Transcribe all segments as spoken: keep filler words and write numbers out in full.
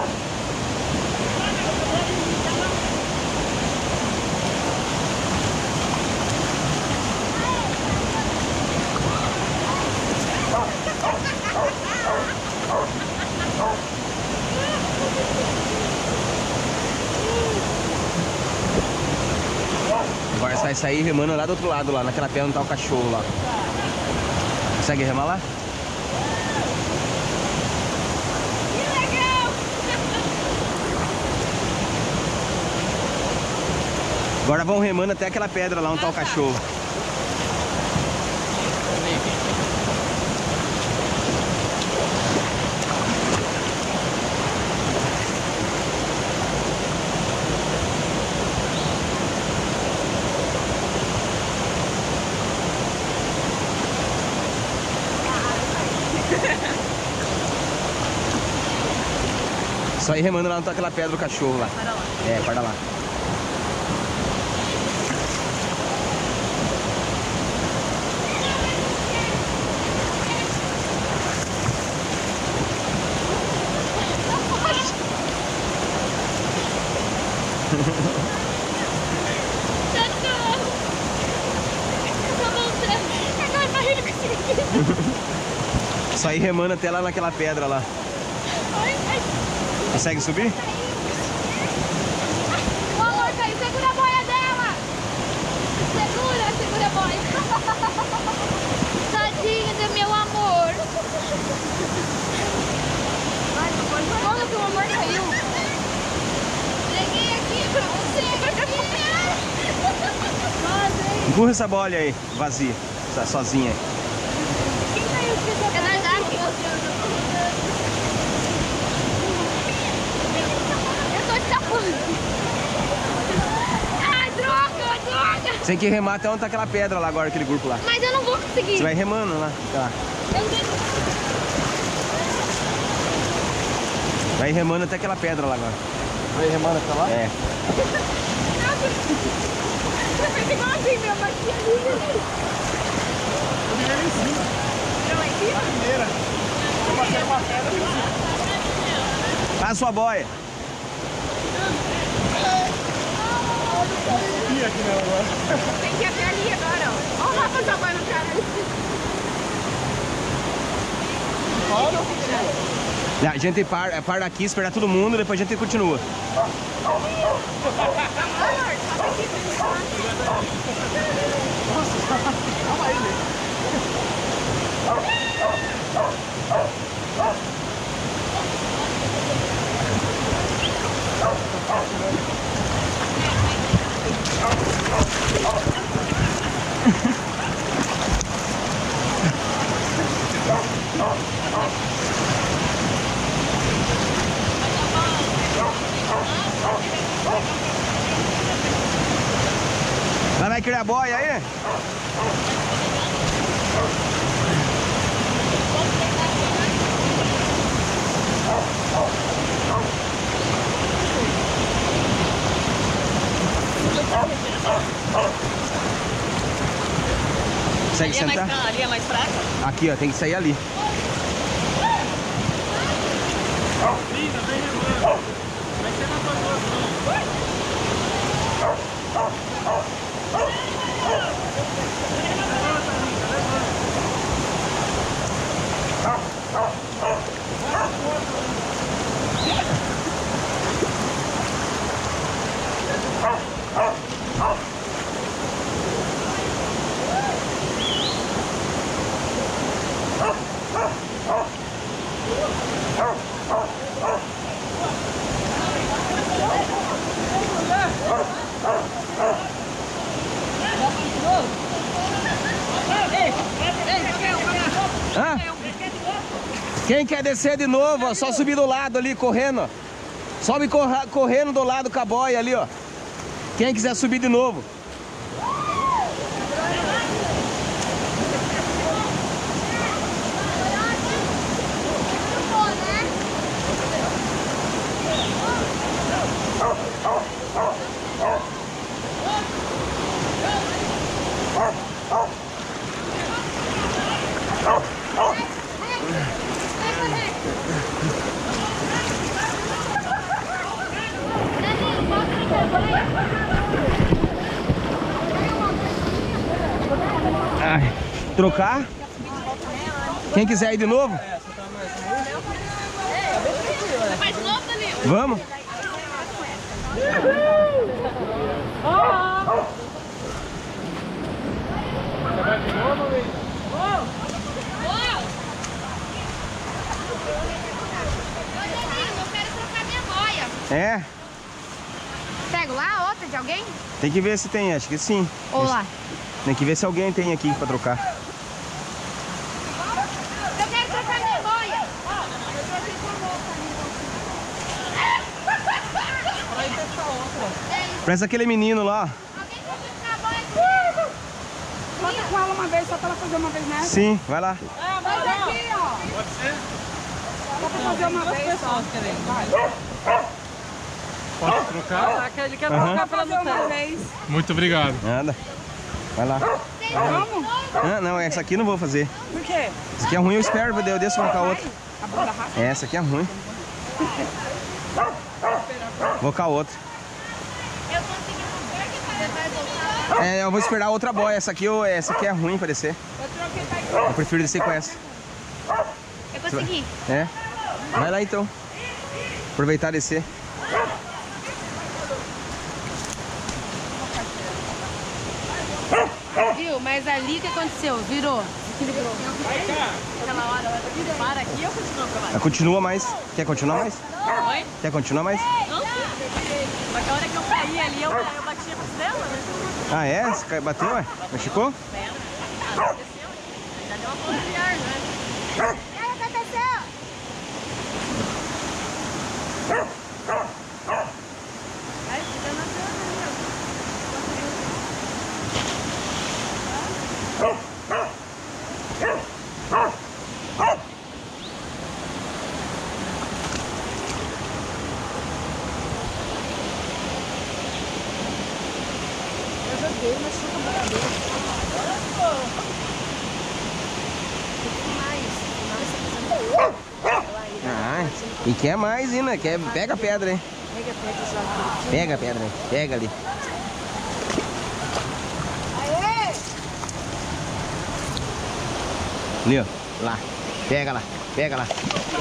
Agora você vai sair remando lá do outro lado, lá naquela pedra onde tá o cachorro lá. Consegue remar lá? Que legal! Agora vão remando até aquela pedra lá onde tá o cachorro. Só ir remando lá onde tá aquela pedra do cachorro lá. Para lá. É, para lá. Só ir remando até lá naquela pedra lá. Consegue subir? Ô, amor, caiu. Segura a boia dela. Segura, segura a boia. Tadinha do meu amor. Olha que o amor caiu. Peguei aqui pra você. Empurra essa bola aí, vazia, tá sozinha. Quem caiu? É da Jaque. Eu tô escapando. Ai, droga, droga. Você tem que remar até onde tá aquela pedra lá agora, aquele grupo lá. Mas eu não vou conseguir. Você vai remando lá, tá. Eu tenho... Vai remando até aquela pedra lá agora. Vai remando até lá? É. Você fez igualzinho, meu maquiagem. Primeira em cima. Lá em cima? Primeira. Eu passei uma pedra. Passa a sua boia. Subi aqui nela agora. Tem que ir até ali agora, ó. Olha o Rafa jogando no cara ali. Olha ou continua? A gente para, para aqui, esperar todo mundo, depois a gente continua. Calma aí, gente. Vai, vai criar boia aí? Consegue Ali é, sentar? mais, ali é mais fraca? Aqui, ó, tem que sair ali. Linda, vem remando. Vai ser na tua posição. Hã? Quem quer descer de novo, ó, só subir do lado ali, correndo, ó. Sobe corra, correndo do lado com a boia ali, ó. Quem quiser subir de novo. Ai, trocar? Quem quiser ir de novo? Vai de novo, Danilo? Vamos? Você vai de novo, Luiz? Ô, Danilo, eu quero trocar minha boia. É? Pego lá outra de alguém? Tem que ver se tem, acho que sim. Ou lá? Tem que ver se alguém tem aqui pra trocar. Eu quero trocar minha boia. Parece aquele menino lá. Alguém quer trocar a boia? Bota com ela uma vez, só pra ela fazer uma vez nessa. Sim, vai lá. Mas aqui, ó. Pode ser? Só pra fazer uma vez só. Pode trocar? Ele quer Aham. trocar pra fazer uma vez. Muito obrigado. Nada. Vai lá. Vamos? Ah, não, essa aqui eu não vou fazer. Por quê? Essa aqui é ruim, eu espero, eu desço pra colocar outra. A bunda raspa? É, essa aqui é ruim. Vou colocar outra. Eu consegui fazer que você vai voltar. É, eu vou esperar outra boia. Essa aqui, eu, essa aqui é ruim pra descer. Eu prefiro descer com essa. Eu consegui. É? Vai lá então. Aproveitar e descer. Viu? Mas ali o que aconteceu? Virou. Aquela hora, para aqui, eu continuo pra lá. Ah, continua mais. Quer continuar mais? Oi? Quer continuar mais? Mas a hora que eu caí ali, eu, eu bati a costela, né? Ah, é? Você cai- bateu, ué? Machucou? Já deu uma ponta de ar, né? E aí, aconteceu? Ai, fica na Eu joguei, mas chuta a boca dele. Ah, e quer mais ainda. Quer... Pega a pedra aí. Pega a pedra, joga. Pega a pedra aí. Pega ali. Aê! Ali, ó. Lá. Pega lá. Pega lá.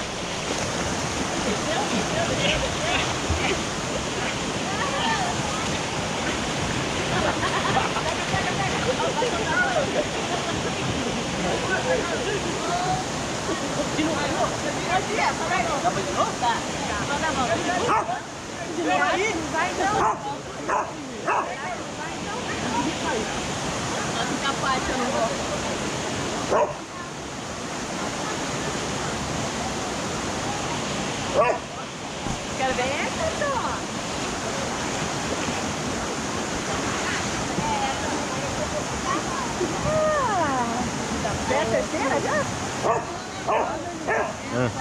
Vai não. Não fica fácil, eu não vou. Quero ver essa, só. É a terceira já? Ah.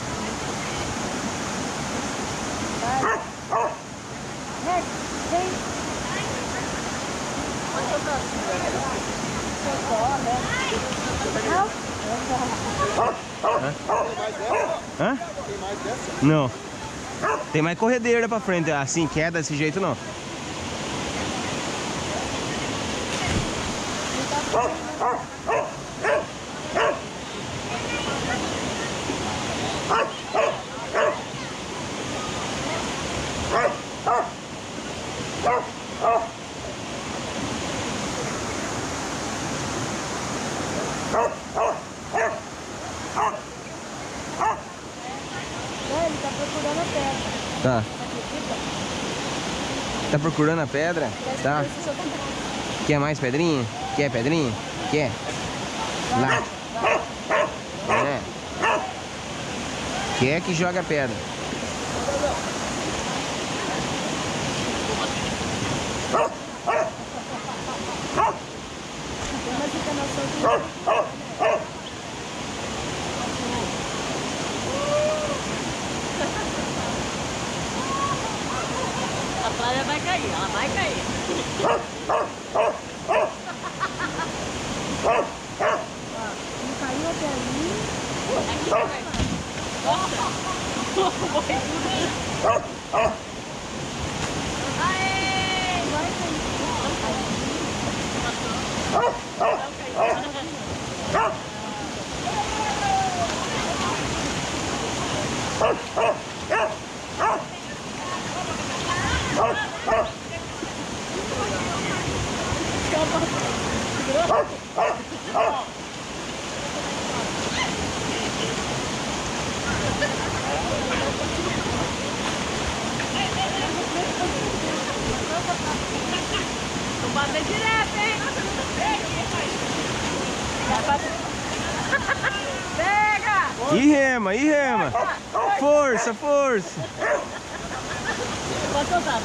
Hã? Tem mais dessa? Não. Tem mais corredeira pra frente. Assim, queda desse jeito não. Ele tá procurando a pedra. Tá. Tá procurando a pedra? Tá. Quer mais pedrinha? Quer pedrinha? Quer? Lá. É. Quer que joga a pedra? Tem uma encarnação de... A praia vai cair, ela vai cair. Não caiu até ali. Aê! Vou bater direto, hein? Pega! E rema, e rema. Força, força. Pode soltar.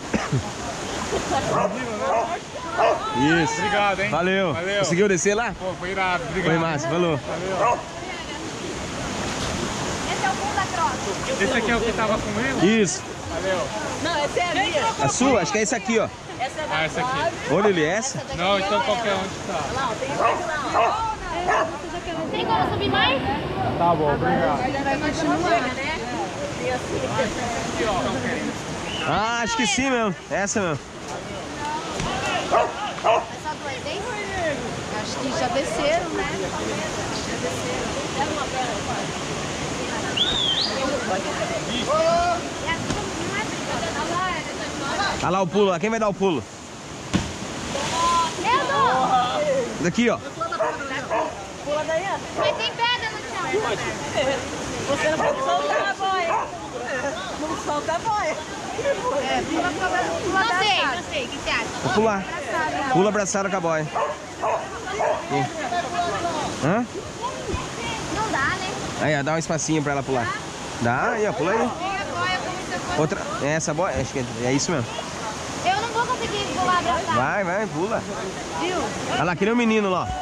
Isso. Obrigado, hein? Valeu. Valeu. Conseguiu descer lá? Pô, foi irado. Obrigado. Foi massa, falou. Valeu. Esse é o fundo da troca. Esse aqui é o que tava com ele? Isso. Valeu. Não, esse é a minha. A sua? Acho que é esse aqui, ó. Essa é da Ah, essa aqui. Ô, Lili, essa? Não, então qualquer um tá. Não, tem mais lá. Tem como subir mais? Tá bom, obrigado. Vai continuar, né? Ah, acho que sim mesmo. Essa mesmo. Essa duas, hein? Acho que já desceram, né? Já desceram. Pega uma perna. Olha lá o pulo, lá. Quem vai dar o pulo? Eu dou! Daqui, ó. Pula daí, ó. Mas tem pedra no chão. Você não pode soltar a boia. Não solta a boia. É, pula pra pula Não sei, não sei. O que você acha? Vou pular. Pula abraçado com a boia. Hã? Não dá, né? Aí, ó, dá um espacinho pra ela pular. Dá, aí, ó, pula aí. Tem a boia como se fosse... Outra. É essa boia? Acho que é isso mesmo. Eu não vou conseguir pular abraçado. Vai, vai, pula. Viu? Olha lá, que nem o menino lá.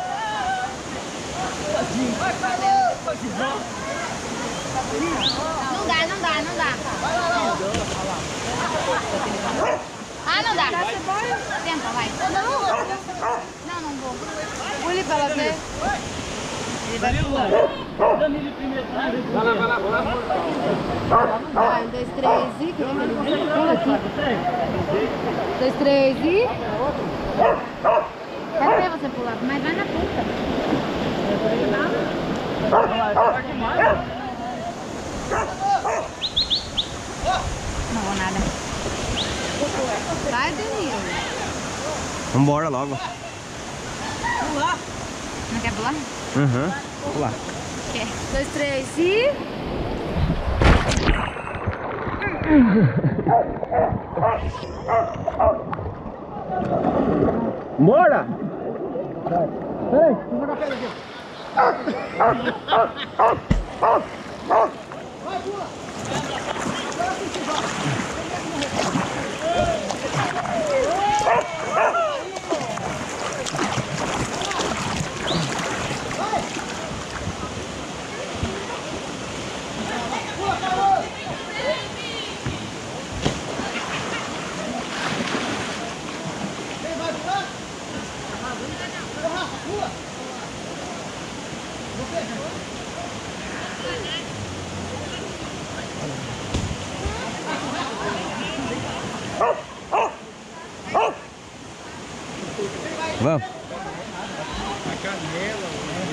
Não dá, não dá, não dá. Ah, não dá. Tenta, vai. Não, não vou. Pule pra ela ver. Ele vai pular. Vai, um, dois, três e... Pula aqui. Dois, três e... Quero ver você pular, mas vai na ponta. Não vou nada. Vai, Danilo. Vambora logo. Não quer pular? Uhum. Pular. Quer. Dois, três e... Bora! Peraí. Vamos. A canela,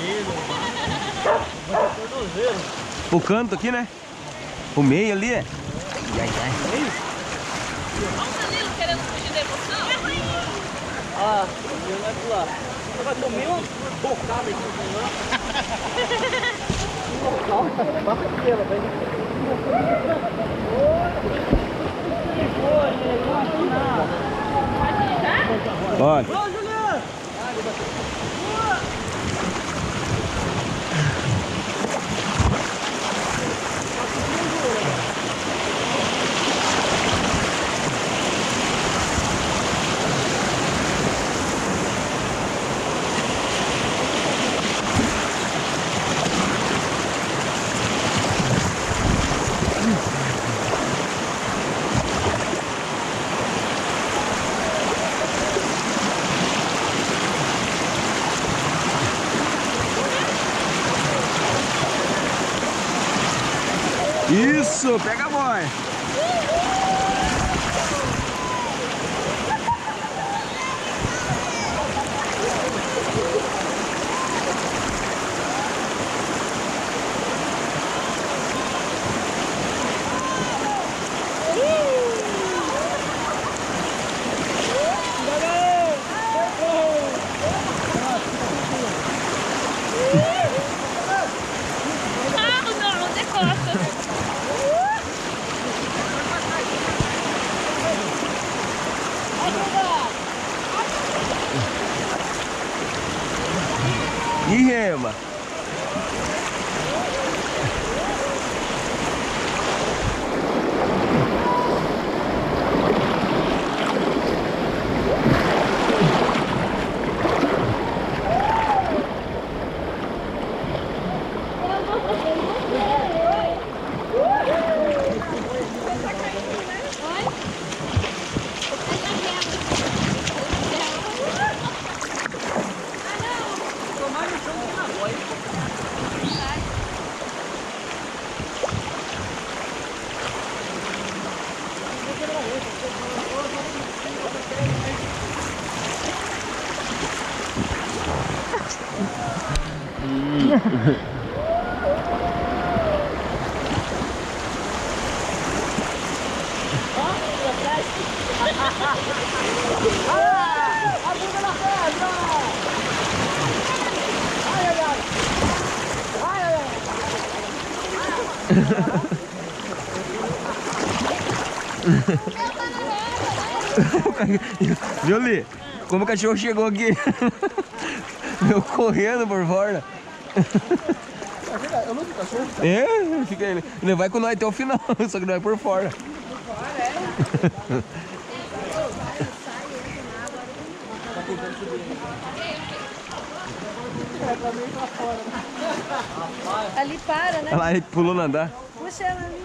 o joelho. O canto aqui, né? O meio ali é. Ai, ai, ai. Olha o Danilo querendo fugir da emoção. Ah, ele vai pular. Você vai comer uma bocada aqui. Bora. Isso, pega a boia. E rema. Jolie, como o cachorro chegou aqui? Eu correndo por fora. Eu não vi o cachorro. É, fica ele. Ele vai com nós até o final, só que não é por fora. Ali para, né? Olha lá, ele pulou no andar. Puxa ela ali.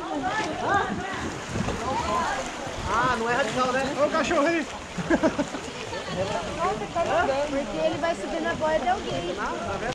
Ah, não é radical, né? Olha o cachorro aí. Porque ele vai subir na boia de alguém.